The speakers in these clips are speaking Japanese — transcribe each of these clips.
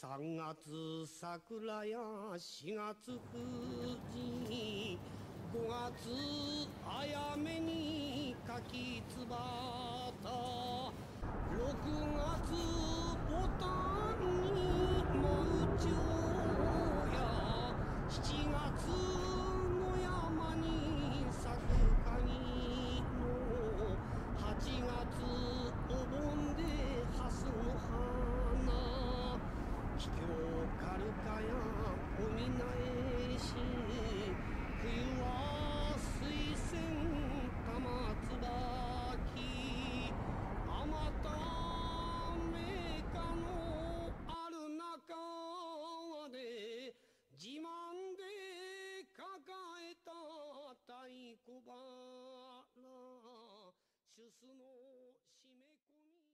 3月桜や4月藤5月あやめに柿つばた6月ボタンに舞うちょうや7月の山に咲く鍵の8月お盆でハスの花桔梗カルカやおみなえし冬は水仙玉つばきあまたメカのある中で自慢で抱えた太鼓腹主須の締め子に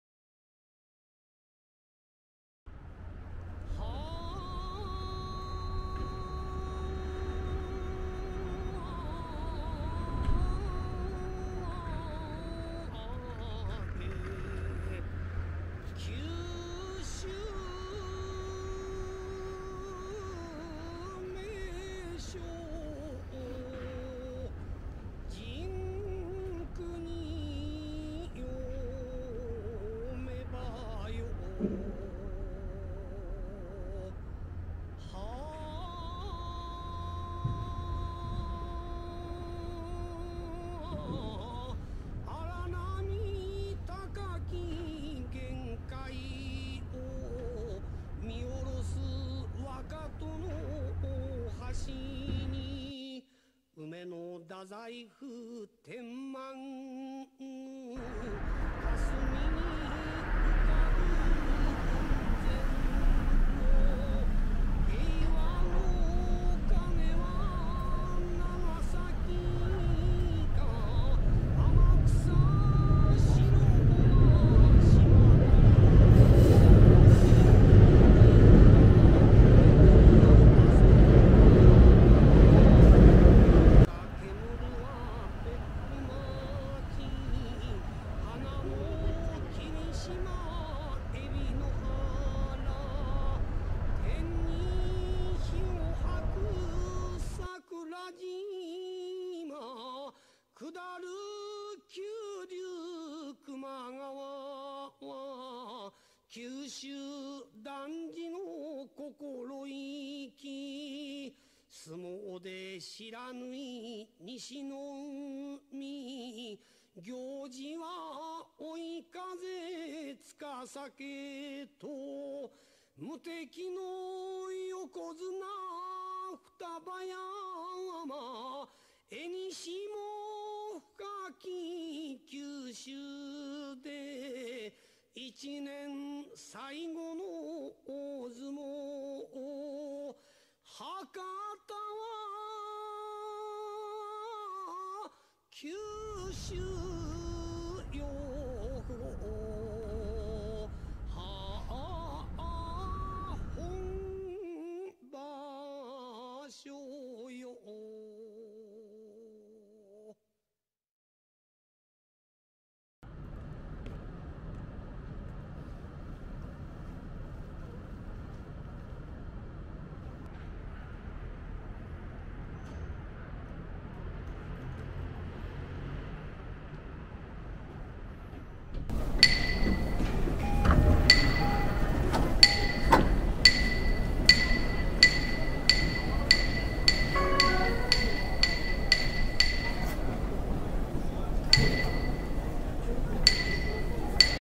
梅の太宰府天満霞に浮かぶ平和の鐘は長崎か天草白駒下る九龍球磨川は九州男児の心意気相撲で知らぬい西の海行事は追い風つかさけと無敵の横綱双葉山絵にしも深き九州で一年最後の大相撲博多は九州よ